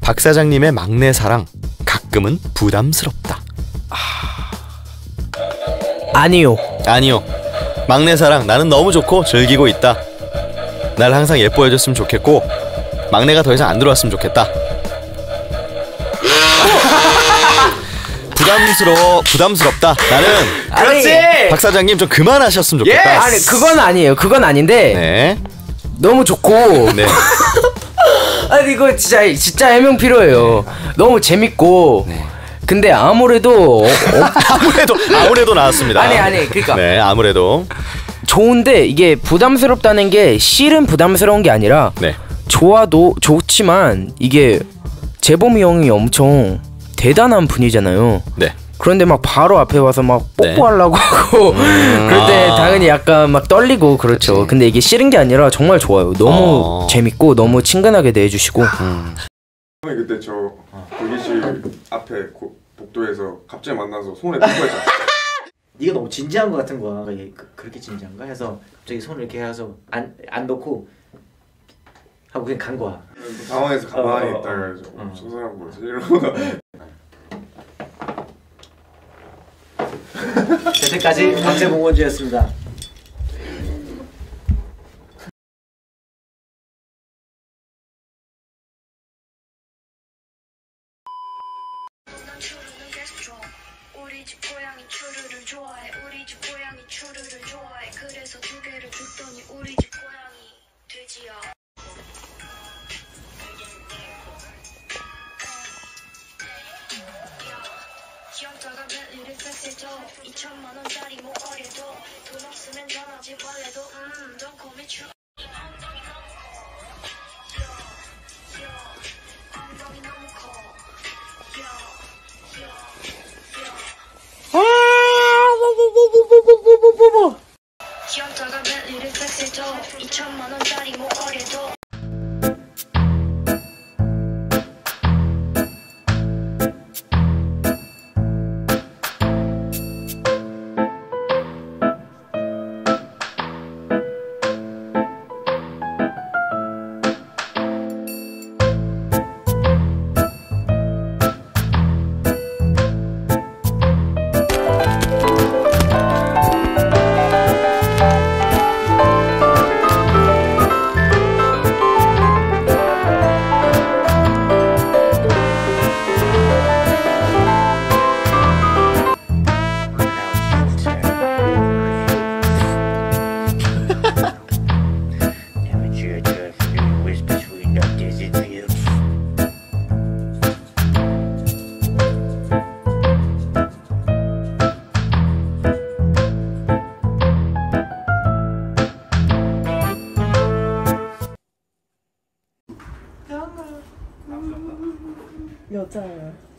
박 사장님의 막내 사랑 가끔은 부담스럽다. 아니요. 아니요. 막내 사랑 나는 너무 좋고 즐기고 있다. 날 항상 예뻐해줬으면 좋겠고 막내가 더 이상 안 들어왔으면 좋겠다. 부담스럽다. 나는 그렇지. 박 사장님 좀 그만하셨으면 좋겠다. 아니 그건 아니에요. 그건 아닌데 네. 너무 좋고. 네. 아니 이거 진짜 해명 필요해요. 너무 재밌고. 네. 근데 아무래도 아무래도 나왔습니다. 아니 그러니까 네, 아무래도 좋은데 이게 부담스럽다는 게 실은 부담스러운 게 아니라 네. 좋지만 이게 재범이 형이 엄청 대단한 분이잖아요. 네. 그런데 막 바로 앞에 와서 막 뽀뽀하려고 하고 그럴 때 당연히 약간 막 떨리고 그렇죠. 그치. 근데 이게 싫은 게 아니라 정말 좋아요. 너무 재밌고 너무 친근하게 대해주시고. 그때 저 대기실 앞에 복도에서 갑자기 만나서 손에 뽀뽀했잖아. 네가 너무 진지한 거 같은 거야. 그렇게 진지한가 해서 갑자기 손을 이렇게 해서 안 놓고 하고 그냥 간 거야. 당황해서 가만히 있다가 저 사람 뭐지 이러고. 여태까지 박재봉원주였습니다. 우리 집 고양이 추루를 좋아해. 우리 집 고양이 추루를 좋아해. 그래서 2개를 줬더니 우리 집 고양이 돼지야. 귀엽다가 벨리를 섹스해줘. 2천만 원짜리 목걸이도 돈 없으면 전화지 원래도 don't call me 추. 엉덩이 너무 커. 귀엽다가 벨리를 섹스해줘. 2천만 원짜리 목걸이도. 여자예요.